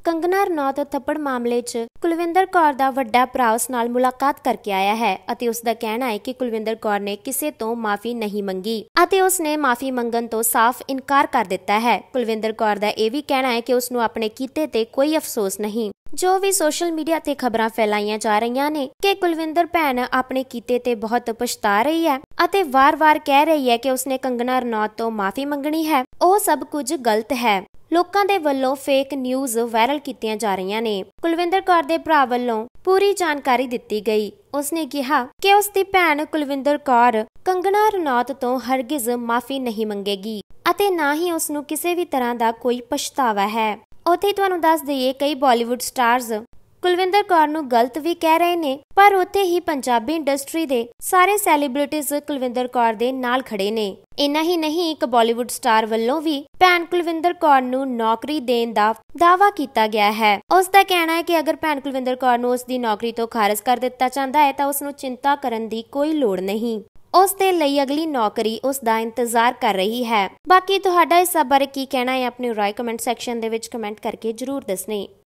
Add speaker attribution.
Speaker 1: ਕੰਗਨਾ ਰਣੌਤ ਥੱਪੜ ਮਾਮਲੇ 'ਚ ਕੁਲਵਿੰਦਰ ਕੌਰ ਦਾ ਵੱਡਾ ਭਰਾ ਉਸ ਨਾਲ ਮੁਲਾਕਾਤ ਕਰਕੇ ਆਇਆ ਹੈ ਅਤੇ ਉਸ ਦਾ ਕਹਿਣਾ ਹੈ ਕਿ ਕੁਲਵਿੰਦਰ ਕੌਰ ਨੇ ਕਿਸੇ ਤੋਂ ਮਾਫੀ ਨਹੀਂ ਮੰਗੀ ਅਤੇ ਉਸ ਨੇ ਮਾਫੀ ਮੰਗਣ ਤੋਂ ਸਾਫ਼ ਇਨਕਾਰ ਕਰ ਦਿੱਤਾ ਹੈ। ਕੁਲਵਿੰਦਰ ਕੌਰ ਦਾ ਇਹ ਵੀ ਕਹਿਣਾ ਹੈ ਕਿ ਉਸ ਨੂੰ ਆਪਣੇ ਕੀਤੇ ਤੇ ਕੋਈ ਅਫਸੋਸ ਨਹੀਂ। ਜੋ ਵੀ ਸੋਸ਼ਲ ਮੀਡੀਆ ਤੇ ਖਬਰਾਂ ਫੈਲਾਈਆਂ ਜਾ ਰਹੀਆਂ ਨੇ ਕਿ ਕੁਲਵਿੰਦਰ ਭੈਣ ਆਪਣੇ ਕੀਤੇ ਤੇ ਬਹੁਤ ਪਛਤਾ ਰਹੀ ਹੈ ਅਤੇ ਵਾਰ-ਵਾਰ ਕਹਿ ਰਹੀ ਹੈ ਕਿ ਉਸਨੇ ਕੰਗਨਾ ਰਣੌਤ ਤੋਂ ਮਾਫੀ ਮੰਗਣੀ ਹੈ, ਉਹ ਸਭ ਕੁਝ ਗਲਤ ਹੈ। ਲੋਕਾਂ ਦੇ ਵੱਲੋਂ ਫੇਕ ਨਿਊਜ਼ ਵਾਇਰਲ ਕੀਤੀਆਂ ਜਾ ਰਹੀਆਂ ਨੇ। ਕੁਲਵਿੰਦਰ ਕੌਰ ਦੇ ਭਰਾ ਵੱਲੋਂ ਪੂਰੀ ਜਾਣਕਾਰੀ ਦਿੱਤੀ ਗਈ। ਉਸਨੇ ਕਿਹਾ ਕਿ ਉਸ ਦੀ ਭੈਣ ਕੁਲਵਿੰਦਰ ਕੌਰ ਕੰਗਨਾ ਰਣੌਤ ਤੋਂ ਹਰਗਿਜ਼ ਮਾਫੀ ਨਹੀਂ ਮੰਗੇਗੀ ਅਤੇ ਨਾ ਹੀ ਉਸ ਨੂੰ ਕਿਸੇ ਵੀ ਤਰ੍ਹਾਂ ਦਾ ਕੋਈ ਪਛਤਾਵਾ ਹੈ। ਉੱਥੇ ਤੁਹਾਨੂੰ ਦੱਸ ਦਈਏ, ਕਈ ਬਾਲੀਵੁੱਡ ਸਟਾਰਸ ਕੁਲਵਿੰਦਰ ਕੌਰ ਨੂੰ ਗਲਤ ਵੀ ਕਹਿ ਰਹੇ ਨੇ, ਪਰ ਉੱਥੇ ਹੀ ਪੰਜਾਬੀ ਇੰਡਸਟਰੀ ਦੇ ਸਾਰੇ ਸੈਲੀਬ੍ਰਿਟੀਜ਼ ਕੁਲਵਿੰਦਰ ਕੌਰ ਦੇ ਨਾਲ ਖੜੇ ਨੇ। ਇੰਨਾ ਹੀ ਨਹੀਂ, ਇੱਕ ਬਾਲੀਵੁੱਡ ਸਟਾਰ ਵੱਲੋਂ ਵੀ ਭੈਣ ਕੁਲਵਿੰਦਰ ਕੌਰ ਨੂੰ ਨੌਕਰੀ ਦੇਣ ਦਾ ਦਾਅਵਾ ਕੀਤਾ ਗਿਆ ਹੈ। ਉਸ ਦਾ ਕਹਿਣਾ ਹੈ ਕਿ ਅਗਰ ਭੈਣ ਕੁਲਵਿੰਦਰ ਕੌਰ ਨੂੰ ਉਸ ਦੀ ਨੌਕਰੀ ਤੋਂ ਖਾਰਜ ਕਰ ਦਿੱਤਾ ਜਾਂਦਾ ਹੈ ਤਾਂ ਉਸ ਨੂੰ ਚਿੰਤਾ ਕਰਨ ਦੀ ਕੋਈ ਲੋੜ ਨਹੀਂ। ਉਸ ਦੇ ਲਈ ਅਗਲੀ ਨੌਕਰੀ ਉਸ ਦਾ ਇੰਤਜ਼ਾਰ ਕਰ ਰਹੀ ਹੈ। ਬਾਕੀ ਤੁਹਾਡਾ ਇਸ ਸਭ ਬਾਰੇ ਕੀ ਕਹਿਣਾ ਹੈ, ਆਪਣੀ ਰਾਏ ਕਮੈਂਟ ਸੈਕਸ਼ਨ ਦੇ ਵਿੱਚ ਕਮੈਂਟ ਕਰਕੇ ਜ਼ਰੂਰ ਦੱਸਣੀ।